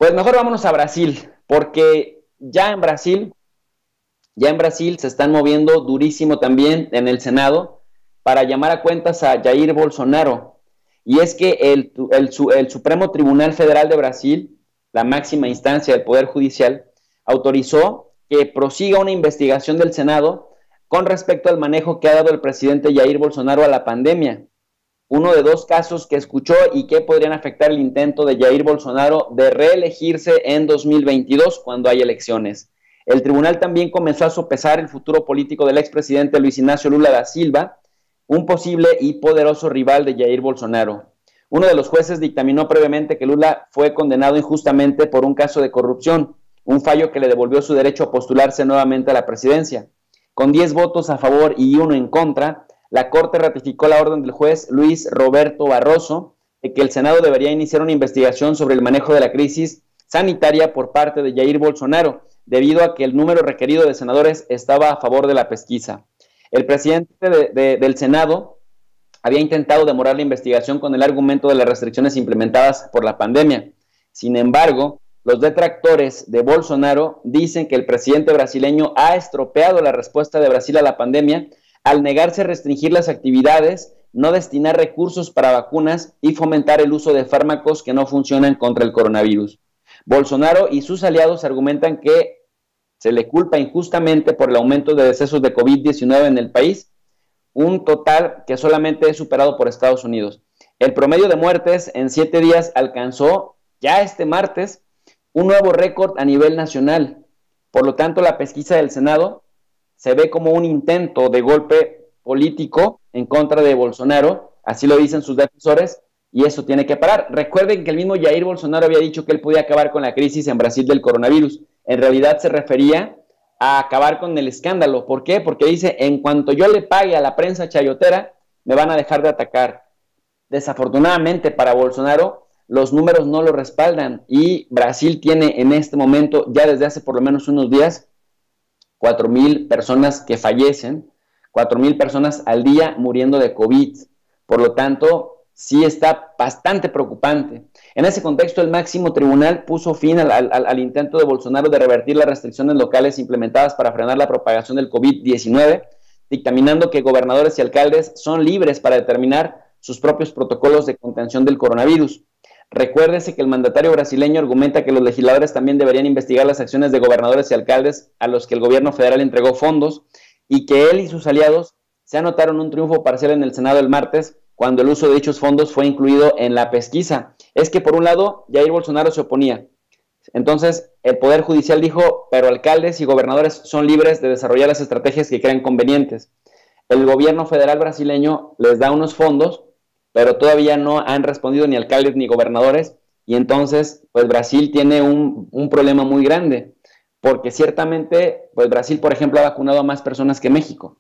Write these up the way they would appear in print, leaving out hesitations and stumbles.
Pues mejor vámonos a Brasil, porque ya en Brasil se están moviendo durísimo también en el Senado para llamar a cuentas a Jair Bolsonaro. Y es que el Supremo Tribunal Federal de Brasil, la máxima instancia del Poder Judicial, autorizó que prosiga una investigación del Senado con respecto al manejo que ha dado el presidente Jair Bolsonaro a la pandemia. Uno de dos casos que escuchó y que podrían afectar el intento de Jair Bolsonaro de reelegirse en 2022 cuando hay elecciones. El tribunal también comenzó a sopesar el futuro político del expresidente Luis Ignacio Lula da Silva, un posible y poderoso rival de Jair Bolsonaro. Uno de los jueces dictaminó previamente que Lula fue condenado injustamente por un caso de corrupción, un fallo que le devolvió su derecho a postularse nuevamente a la presidencia. Con 10 votos a favor y 1 en contra, la Corte ratificó la orden del juez Luis Roberto Barroso de que el Senado debería iniciar una investigación sobre el manejo de la crisis sanitaria por parte de Jair Bolsonaro, debido a que el número requerido de senadores estaba a favor de la pesquisa. El presidente del Senado había intentado demorar la investigación con el argumento de las restricciones implementadas por la pandemia. Sin embargo, los detractores de Bolsonaro dicen que el presidente brasileño ha estropeado la respuesta de Brasil a la pandemia al negarse a restringir las actividades, no destinar recursos para vacunas y fomentar el uso de fármacos que no funcionan contra el coronavirus. Bolsonaro y sus aliados argumentan que se le culpa injustamente por el aumento de decesos de COVID-19 en el país, un total que solamente es superado por Estados Unidos. El promedio de muertes en 7 días alcanzó ya este martes un nuevo récord a nivel nacional. Por lo tanto, la pesquisa del Senado se ve como un intento de golpe político en contra de Bolsonaro, así lo dicen sus defensores, y eso tiene que parar. Recuerden que el mismo Jair Bolsonaro había dicho que él podía acabar con la crisis en Brasil del coronavirus. En realidad se refería a acabar con el escándalo. ¿Por qué? Porque dice, en cuanto yo le pague a la prensa chayotera, me van a dejar de atacar. Desafortunadamente para Bolsonaro, los números no lo respaldan y Brasil tiene en este momento, ya desde hace por lo menos unos días, 4,000 personas que fallecen, 4,000 personas al día muriendo de COVID. Por lo tanto, sí está bastante preocupante. En ese contexto, el máximo tribunal puso fin al intento de Bolsonaro de revertir las restricciones locales implementadas para frenar la propagación del COVID-19, dictaminando que gobernadores y alcaldes son libres para determinar sus propios protocolos de contención del coronavirus. Recuérdese que el mandatario brasileño argumenta que los legisladores también deberían investigar las acciones de gobernadores y alcaldes a los que el gobierno federal entregó fondos y que él y sus aliados se anotaron un triunfo parcial en el Senado el martes cuando el uso de dichos fondos fue incluido en la pesquisa. Es que por un lado Jair Bolsonaro se oponía. Entonces el Poder Judicial dijo, pero alcaldes y gobernadores son libres de desarrollar las estrategias que crean convenientes. El gobierno federal brasileño les da unos fondos, pero todavía no han respondido ni alcaldes ni gobernadores, y entonces pues Brasil tiene un problema muy grande, porque ciertamente pues Brasil, por ejemplo, ha vacunado a más personas que México,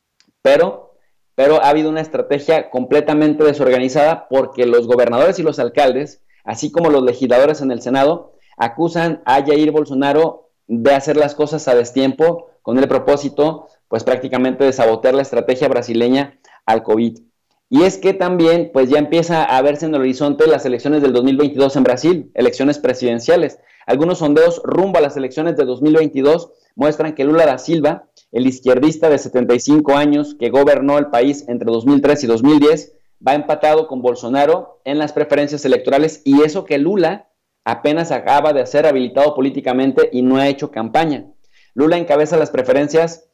pero ha habido una estrategia completamente desorganizada porque los gobernadores y los alcaldes, así como los legisladores en el Senado, acusan a Jair Bolsonaro de hacer las cosas a destiempo con el propósito pues prácticamente de sabotear la estrategia brasileña al COVID. Y es que también pues ya empieza a verse en el horizonte las elecciones del 2022 en Brasil, elecciones presidenciales. Algunos sondeos rumbo a las elecciones de 2022 muestran que Lula da Silva, el izquierdista de 75 años que gobernó el país entre 2003 y 2010, va empatado con Bolsonaro en las preferencias electorales, y eso que Lula apenas acaba de ser habilitado políticamente y no ha hecho campaña. Lula encabeza las preferencias,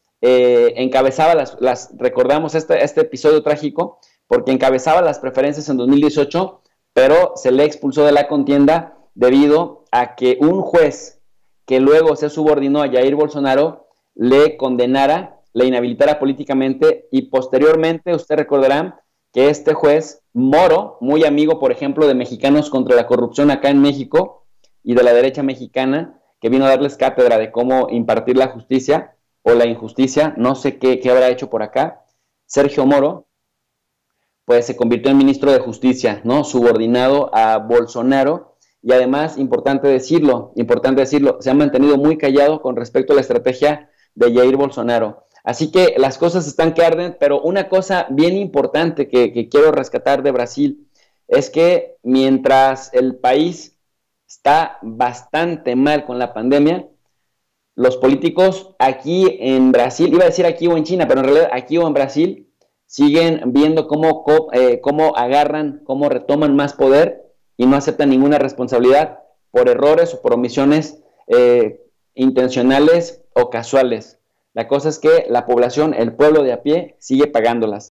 recordamos este episodio trágico, porque encabezaba las preferencias en 2018, pero se le expulsó de la contienda debido a que un juez que luego se subordinó a Jair Bolsonaro le condenara, le inhabilitara políticamente, y posteriormente usted recordará que este juez Moro, muy amigo por ejemplo de Mexicanos contra la Corrupción acá en México y de la derecha mexicana, que vino a darles cátedra de cómo impartir la justicia o la injusticia, no sé qué habrá hecho por acá, Sergio Moro, pues se convirtió en ministro de Justicia, ¿no? Subordinado a Bolsonaro, y además, importante decirlo, se ha mantenido muy callado con respecto a la estrategia de Jair Bolsonaro. Así que las cosas están que arden, pero una cosa bien importante que quiero rescatar de Brasil es que mientras el país está bastante mal con la pandemia. Los políticos aquí en Brasil, iba a decir aquí o en China, pero en realidad aquí o en Brasil, siguen viendo cómo agarran, cómo retoman más poder y no aceptan ninguna responsabilidad por errores o por omisiones intencionales o casuales. La cosa es que la población, el pueblo de a pie, sigue pagándolas.